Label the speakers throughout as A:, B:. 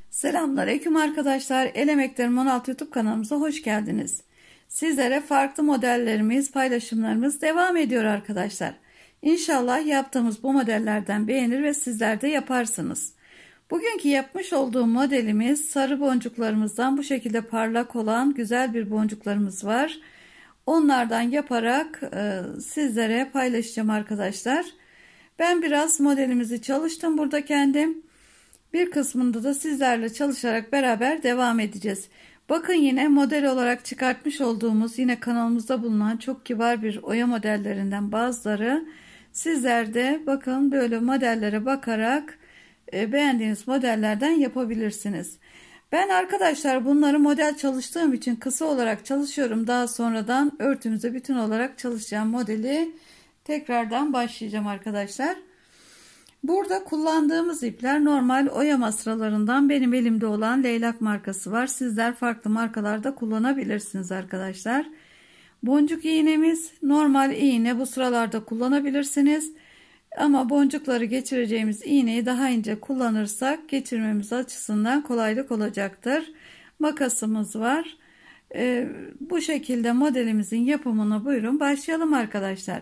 A: Selamünaleyküm arkadaşlar. El Emeklerim 16 YouTube kanalımıza hoş geldiniz. Sizlere farklı modellerimiz, paylaşımlarımız devam ediyor arkadaşlar. İnşallah yaptığımız bu modellerden beğenir ve sizler de yaparsınız. Bugünkü yapmış olduğum modelimiz sarı boncuklarımızdan bu şekilde parlak olan güzel bir boncuklarımız var. Onlardan yaparak sizlere paylaşacağım arkadaşlar. Ben biraz modelimizi çalıştım burada kendim. Bir kısmında da sizlerle çalışarak beraber devam edeceğiz. Bakın yine model olarak çıkartmış olduğumuz yine kanalımızda bulunan çok kibar bir oya modellerinden bazıları. Sizler de bakın böyle modellere bakarak beğendiğiniz modellerden yapabilirsiniz. Ben arkadaşlar bunları model çalıştığım için kısa olarak çalışıyorum. Daha sonradan örtümüze bütün olarak çalışacağım modeli tekrardan başlayacağım arkadaşlar. Burada kullandığımız ipler normal oyama sıralarından benim elimde olan Leylak markası var. Sizler farklı markalarda kullanabilirsiniz arkadaşlar. Boncuk iğnemiz normal iğne, bu sıralarda kullanabilirsiniz. Ama boncukları geçireceğimiz iğneyi daha ince kullanırsak geçirmemiz açısından kolaylık olacaktır. Makasımız var. Bu şekilde modelimizin yapımına buyurun başlayalım arkadaşlar.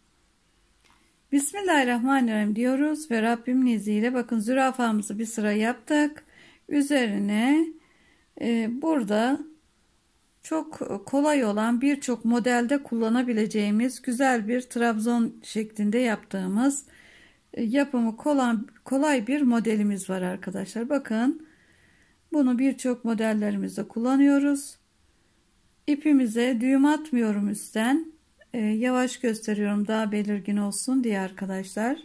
A: Bismillahirrahmanirrahim diyoruz ve Rabbimin izniyle bakın zürafamızı bir sıra yaptık. Üzerine burada çok kolay olan birçok modelde kullanabileceğimiz güzel bir trabzon şeklinde yaptığımız yapımı kolay bir modelimiz var arkadaşlar. Bakın bunu birçok modellerimizde kullanıyoruz. İpimize düğüm atmıyorum üstten. Yavaş gösteriyorum daha belirgin olsun diye arkadaşlar.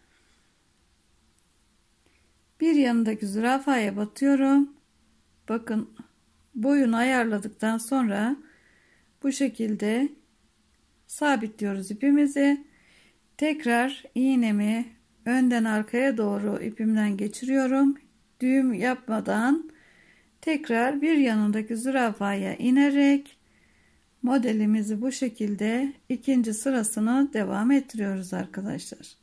A: Bir yanındaki zürafaya batıyorum. Bakın boyunu ayarladıktan sonra bu şekilde sabitliyoruz ipimizi. Tekrar iğnemi önden arkaya doğru ipimden geçiriyorum. Düğüm yapmadan tekrar bir yanındaki zürafaya inerek modelimizi bu şekilde ikinci sırasını devam ettiriyoruz arkadaşlar.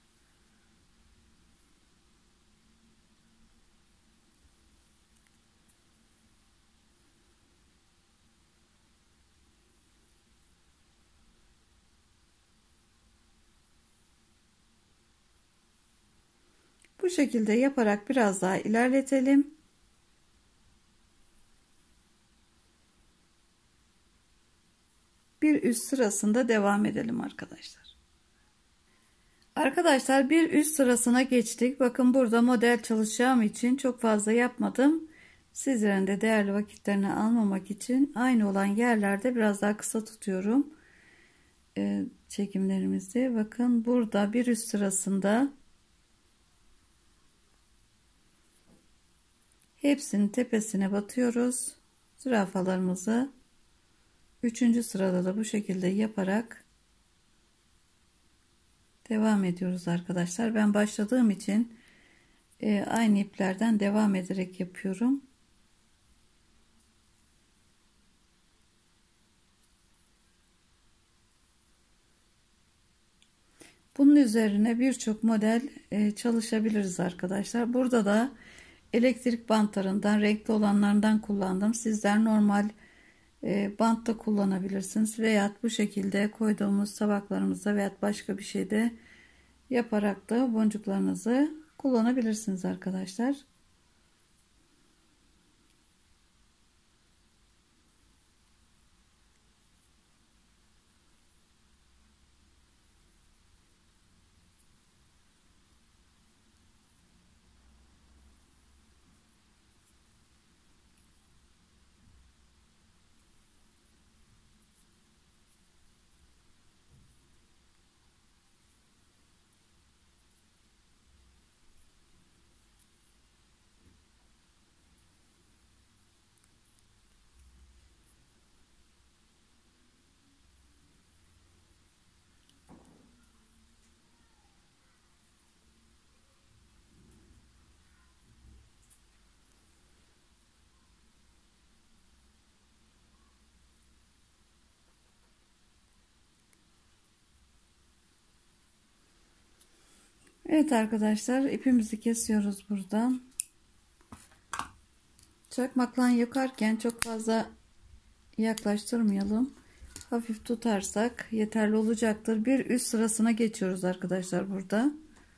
A: Bu şekilde yaparak biraz daha ilerletelim. Bir üst sırasında devam edelim arkadaşlar. Arkadaşlar bir üst sırasına geçtik. Bakın burada model çalışacağım için çok fazla yapmadım. Sizlerin de değerli vakitlerini almamak için aynı olan yerlerde biraz daha kısa tutuyorum. Çekimlerimizde bakın burada bir üst sırasında hepsinin tepesine batıyoruz. Zürafalarımızı üçüncü sırada da bu şekilde yaparak devam ediyoruz arkadaşlar. Ben başladığım için aynı iplerden devam ederek yapıyorum. Bunun üzerine birçok model çalışabiliriz arkadaşlar. Burada da elektrik bantlarından, renkli olanlardan kullandım. Sizler normal bantta kullanabilirsiniz veya bu şekilde koyduğumuz tabaklarımızda veya başka bir şeyde yaparak da boncuklarınızı kullanabilirsiniz arkadaşlar. Evet arkadaşlar ipimizi kesiyoruz buradan. Çakmakla yakarken çok fazla yaklaştırmayalım. Hafif tutarsak yeterli olacaktır. Bir üst sırasına geçiyoruz arkadaşlar burada.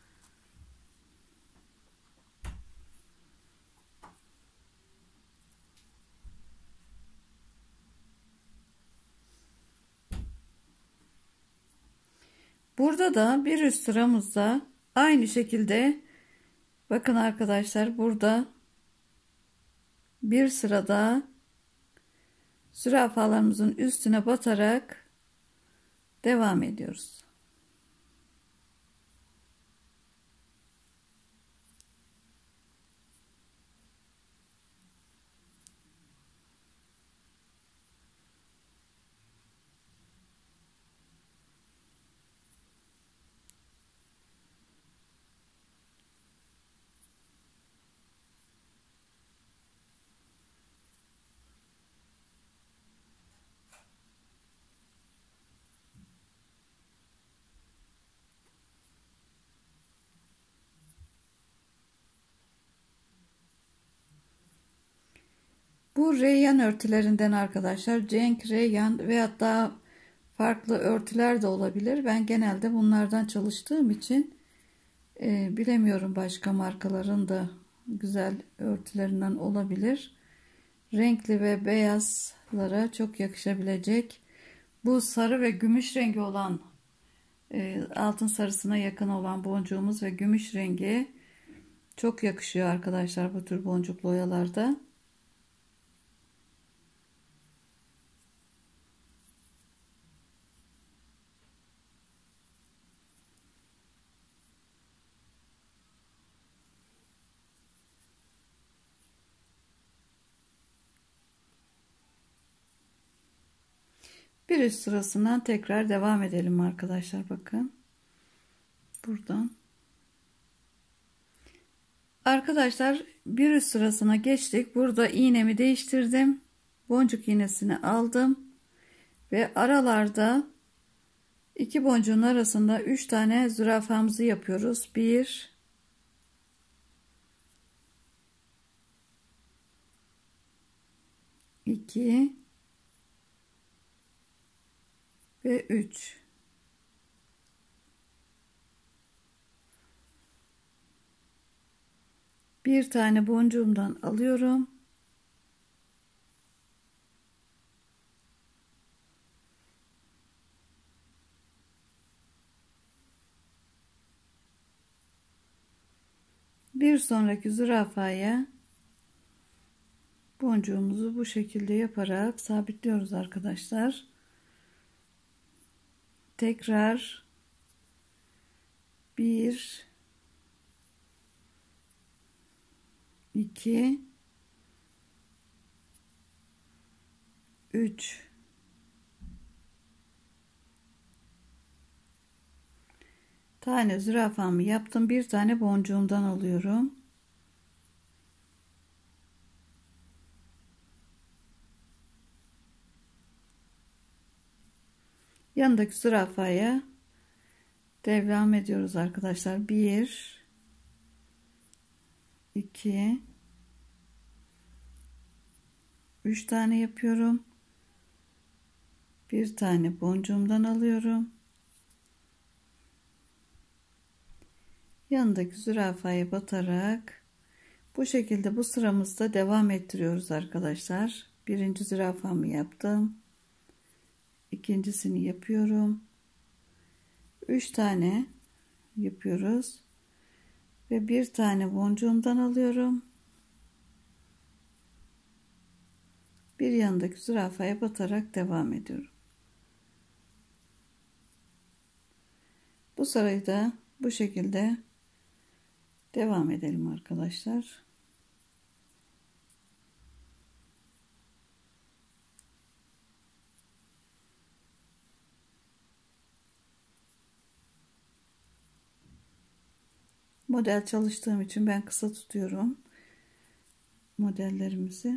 A: Burada da bir üst sıramızda aynı şekilde bakın arkadaşlar, burada bir sırada zürafalarımızın üstüne batarak devam ediyoruz. Bu reyyan örtülerinden arkadaşlar. Cenk, reyyan ve hatta farklı örtüler de olabilir. Ben genelde bunlardan çalıştığım için bilemiyorum, başka markaların da güzel örtülerinden olabilir. Renkli ve beyazlara çok yakışabilecek. Bu sarı ve gümüş rengi olan, altın sarısına yakın olan boncuğumuz ve gümüş rengi çok yakışıyor arkadaşlar bu tür boncuklu oyalarda. Bir üst sırasından tekrar devam edelim arkadaşlar. Bakın buradan. Arkadaşlar bir üst sırasına geçtik. Burada iğnemi değiştirdim. Boncuk iğnesini aldım. Ve aralarda iki boncuğun arasında 3 tane zürafamızı yapıyoruz. 1 2 ve 3. Bir tane boncuğumdan alıyorum. Bir sonraki zürafaya boncuğumuzu bu şekilde yaparak sabitliyoruz arkadaşlar. Tekrar 1 2 3 tane zürafamı yaptım. Bir tane boncuğumdan alıyorum. Yanındaki zürafaya devam ediyoruz arkadaşlar. 1 2 3 tane yapıyorum. Bir tane boncuğumdan alıyorum. Yanındaki zürafaya batarak bu şekilde bu sıramızda devam ettiriyoruz arkadaşlar. Birinci zürafamı yaptım. İkincisini yapıyorum. 3 tane yapıyoruz. Ve bir tane boncuğumdan alıyorum. Bir yanındaki zürafaya batarak devam ediyorum. Bu sırayı da bu şekilde devam edelim arkadaşlar. Model çalıştığım için ben kısa tutuyorum modellerimizi.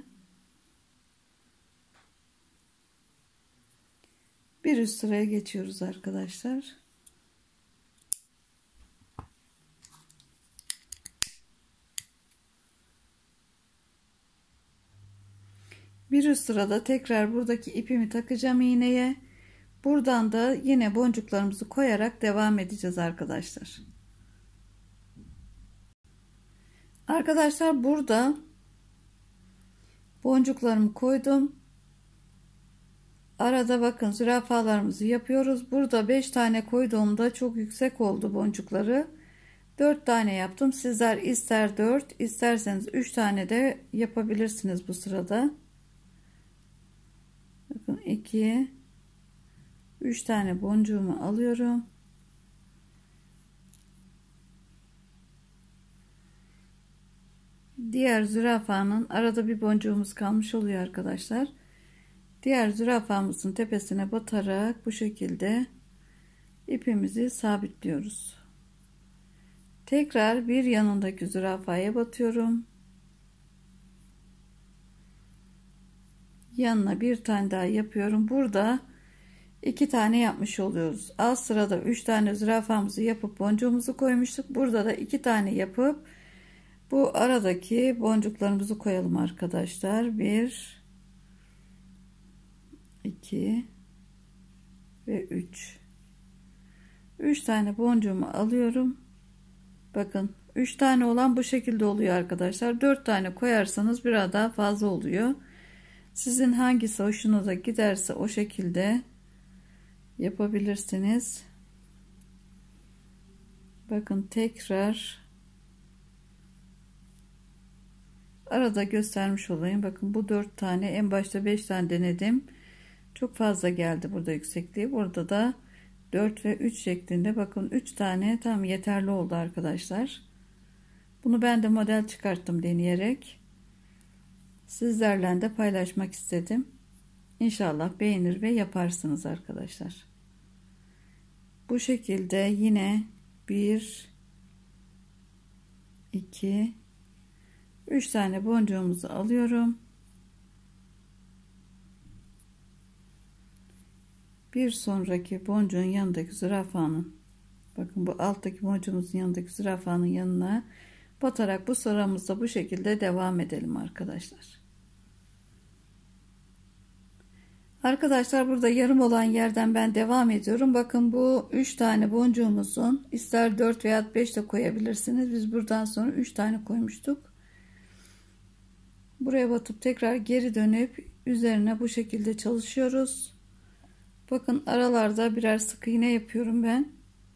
A: Bir üst sıraya geçiyoruz arkadaşlar. Bir üst sırada tekrar buradaki ipimi takacağım iğneye. Buradan da yine boncuklarımızı koyarak devam edeceğiz arkadaşlar. Arkadaşlar burada boncuklarımı koydum. Arada bakın zürafalarımızı yapıyoruz. Burada 5 tane koyduğumda çok yüksek oldu boncukları. 4 tane yaptım. Sizler ister 4 isterseniz 3 tane de yapabilirsiniz bu sırada. Bakın 2 3 tane boncuğumu alıyorum. Diğer zürafanın arada bir boncuğumuz kalmış oluyor arkadaşlar. Diğer zürafamızın tepesine batarak bu şekilde ipimizi sabitliyoruz. Tekrar bir yanındaki zürafaya batıyorum. Yanına bir tane daha yapıyorum. Burada 2 tane yapmış oluyoruz. Alt sırada 3 tane zürafamızı yapıp boncuğumuzu koymuştuk. Burada da 2 tane yapıp bu aradaki boncuklarımızı koyalım arkadaşlar. 1 2 ve 3. 3 tane boncuğumu alıyorum. Bakın 3 tane olan bu şekilde oluyor arkadaşlar. 4 tane koyarsanız biraz daha fazla oluyor. Sizin hangisi hoşunuza giderse o şekilde yapabilirsiniz. Bakın tekrar arada göstermiş olayım. Bakın bu 4 tane, en başta 5 tane denedim. Çok fazla geldi burada yüksekliği. Burada da 4 ve 3 şeklinde. Bakın 3 tane tam yeterli oldu arkadaşlar. Bunu ben de model çıkarttım deneyerek. Sizlerle de paylaşmak istedim. İnşallah beğenir ve yaparsınız arkadaşlar. Bu şekilde yine 1 2 3 tane boncuğumuzu alıyorum. Bir sonraki boncuğun yanındaki zürafanın, bakın bu alttaki boncuğumuzun yanındaki zürafanın yanına batarak bu sıramızda bu şekilde devam edelim arkadaşlar. Arkadaşlar burada yarım olan yerden ben devam ediyorum. Bakın bu 3 tane boncuğumuzun, ister 4 veya 5 de koyabilirsiniz. Biz buradan sonra 3 tane koymuştuk. Buraya batıp tekrar geri dönüp üzerine bu şekilde çalışıyoruz. Bakın aralarda birer sık iğne yapıyorum ben.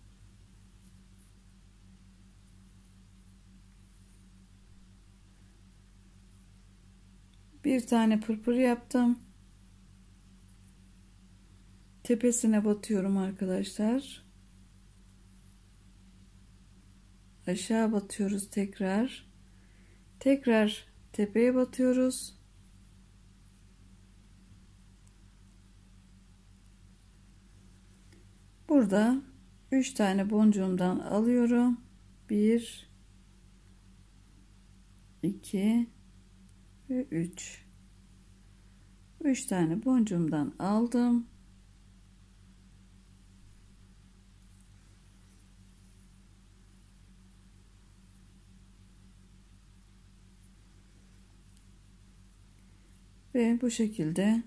A: Bir tane pırpır yaptım. Tepesine batıyorum arkadaşlar. Aşağı batıyoruz tekrar. Tekrar tepeye batıyoruz. Burada 3 tane boncuğumdan alıyorum. 1 2 ve 3. 3 tane boncuğumdan aldım. Ve bu şekilde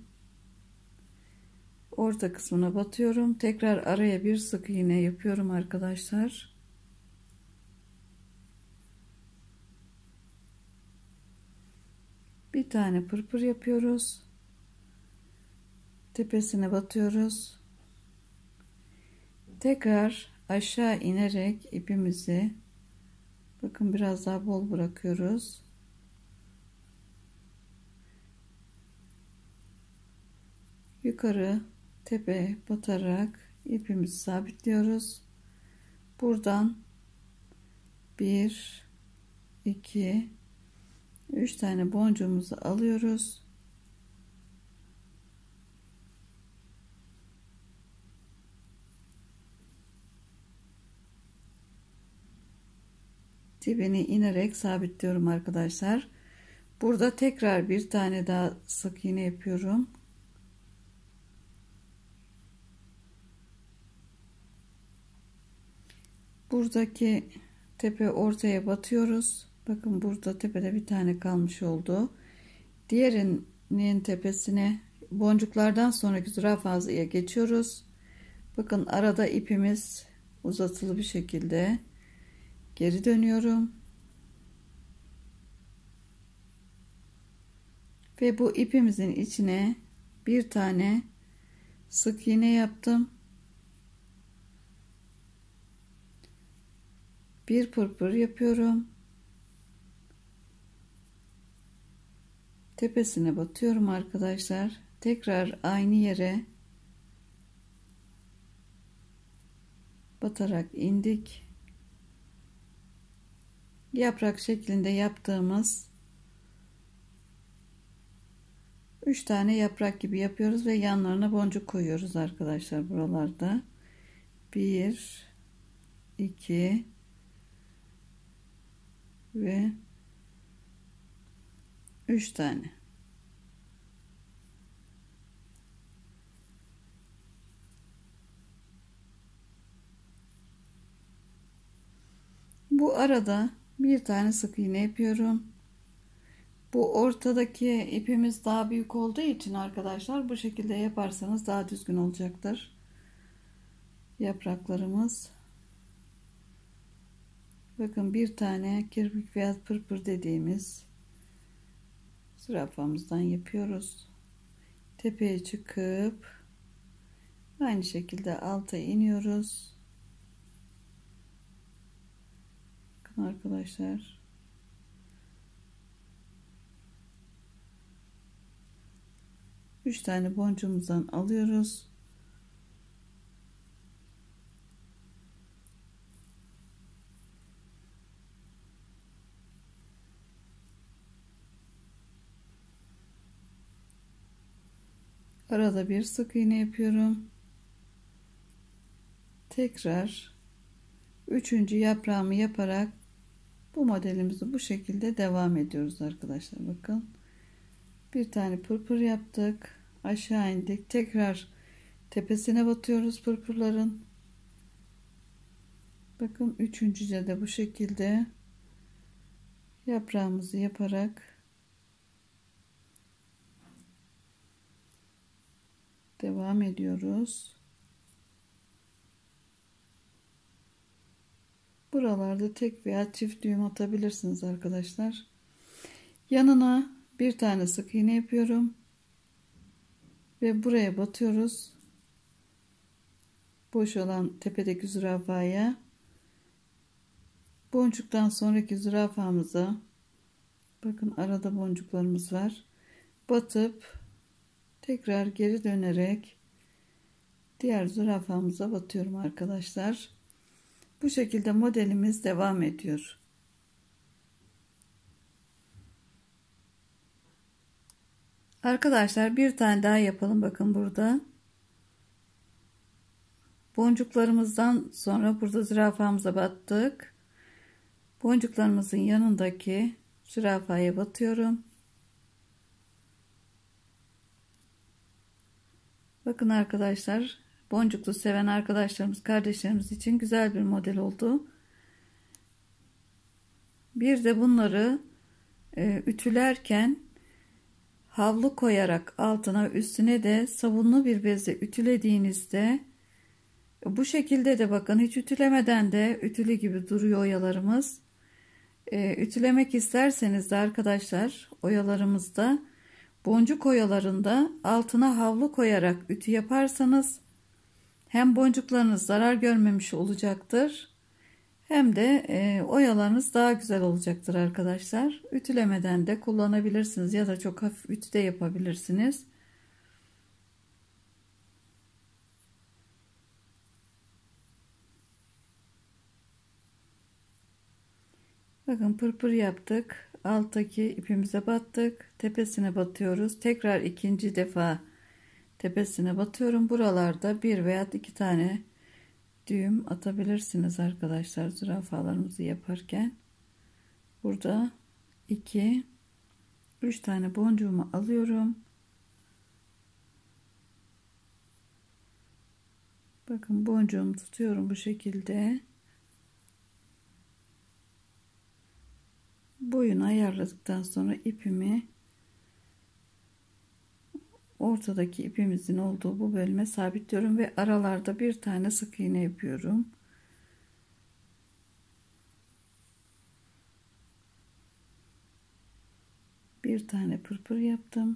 A: orta kısmına batıyorum. Tekrar araya bir sık iğne yapıyorum arkadaşlar. Bir tane pırpır yapıyoruz. Tepesine batıyoruz. Tekrar aşağı inerek ipimizi, bakın biraz daha bol bırakıyoruz. Yukarı tepe batarak ipimizi sabitliyoruz. Buradan 1 2 3 tane boncuğumuzu alıyoruz. Dibini inerek sabitliyorum arkadaşlar. Burada tekrar bir tane daha sık iğne yapıyorum. Buradaki tepe ortaya batıyoruz. Bakın burada tepede bir tane kalmış oldu. tepesine boncuklardan sonraki zürafaya geçiyoruz. Bakın arada ipimiz uzatılı bir şekilde geri dönüyorum. Ve bu ipimizin içine bir tane sık iğne yaptım. Bir pırpır yapıyorum. Tepesine batıyorum arkadaşlar. Tekrar aynı yere batarak indik. Yaprak şeklinde yaptığımız 3 tane yaprak gibi yapıyoruz ve yanlarına boncuk koyuyoruz arkadaşlar buralarda. 1 2 ve 3 tane. Bu arada bir tane sık iğne yapıyorum. Bu ortadaki ipimiz daha büyük olduğu için arkadaşlar bu şekilde yaparsanız daha düzgün olacaktır. Yapraklarımız. Bakın bir tane kirpik veya pırpır dediğimiz zürafamızdan yapıyoruz. Tepeye çıkıp aynı şekilde alta iniyoruz. Bakın arkadaşlar. Üç tane boncuğumuzdan alıyoruz. Arada bir sık iğne yapıyorum. Tekrar üçüncü yaprağımı yaparak bu modelimizi bu şekilde devam ediyoruz arkadaşlar. Bakın bir tane pırpır yaptık, aşağı indik, tekrar tepesine batıyoruz pırpırların. Bakın üçüncüce de bu şekilde yaprağımızı yaparak devam ediyoruz. Buralarda tek veya çift düğüm atabilirsiniz arkadaşlar. Yanına bir tane sık iğne yapıyorum ve buraya batıyoruz. Boş olan tepedeki zürafaya, boncuktan sonraki zürafamıza, bakın arada boncuklarımız var, batıp tekrar geri dönerek diğer zürafamıza batıyorum arkadaşlar. Bu şekilde modelimiz devam ediyor. Arkadaşlar bir tane daha yapalım. Bakın burada boncuklarımızdan sonra burada zürafamıza battık. Boncuklarımızın yanındaki zürafaya batıyorum. Bakın arkadaşlar, boncuklu seven arkadaşlarımız, kardeşlerimiz için güzel bir model oldu. Bir de bunları ütülerken havlu koyarak altına, üstüne de sabunlu bir bezle ütülediğinizde bu şekilde de bakın hiç ütülemeden de ütülü gibi duruyor oyalarımız. Ütülemek isterseniz de arkadaşlar oyalarımızda, boncuk oyalarında altına havlu koyarak ütü yaparsanız hem boncuklarınız zarar görmemiş olacaktır hem de oyalarınız daha güzel olacaktır arkadaşlar. Ütülemeden de kullanabilirsiniz ya da çok hafif ütü de yapabilirsiniz. Bakın pırpır yaptık. Alttaki ipimize battık. Tepesine batıyoruz. Tekrar ikinci defa tepesine batıyorum. Buralarda bir veya iki tane düğüm atabilirsiniz arkadaşlar zürafalarımızı yaparken. Burada 2 3 tane boncuğumu alıyorum. Bakın boncuğumu tutuyorum bu şekilde. Boyunu ayarladıktan sonra ipimi ortadaki ipimizin olduğu bu bölüme sabitliyorum ve aralarda bir tane sık iğne yapıyorum. Bir tane pırpır yaptım.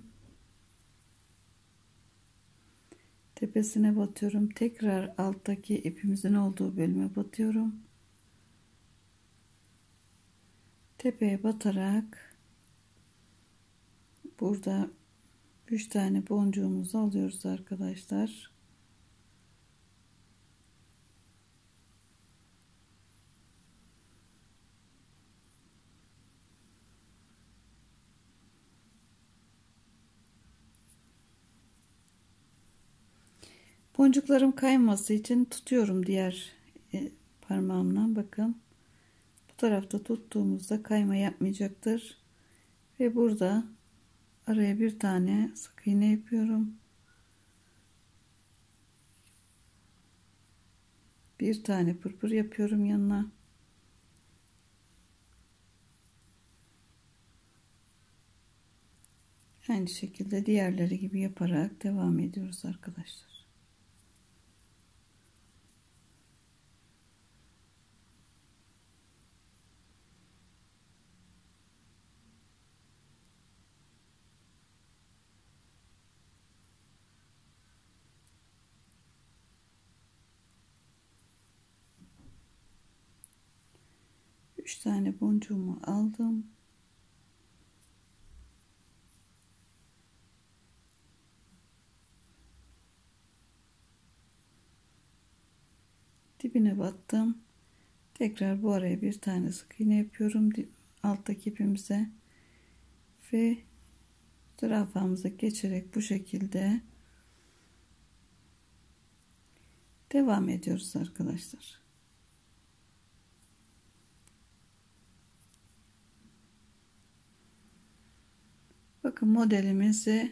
A: Tepesine batıyorum. Tekrar alttaki ipimizin olduğu bölüme batıyorum. Tepeye batarak burada 3 tane boncuğumuzu alıyoruz arkadaşlar. Boncuklarım kayması için tutuyorum diğer parmağımla. Bakın bu tarafta tuttuğumuzda kayma yapmayacaktır. Ve burada araya bir tane sık iğne yapıyorum. Bir tane pırpır yapıyorum yanına. Aynı şekilde diğerleri gibi yaparak devam ediyoruz arkadaşlar. Üç tane boncuğumu aldım. Dibine battım. Tekrar bu araya bir tane sık iğne yapıyorum alttaki ipimize ve zürafamıza geçerek bu şekilde devam ediyoruz arkadaşlar. Bakın modelimizi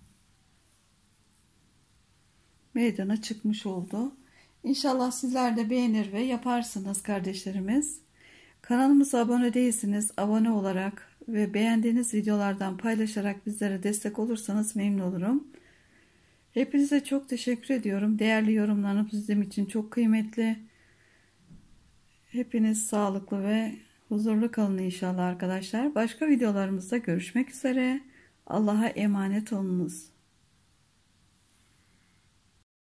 A: meydana çıkmış oldu. İnşallah sizler de beğenir ve yaparsınız kardeşlerimiz. Kanalımıza abone değilsiniz. Abone olarak ve beğendiğiniz videolardan paylaşarak bizlere destek olursanız memnun olurum. Hepinize çok teşekkür ediyorum. Değerli yorumlarınız bizim için çok kıymetli. Hepiniz sağlıklı ve huzurlu kalın inşallah arkadaşlar. Başka videolarımızda görüşmek üzere. Allah'a emanet olunuz.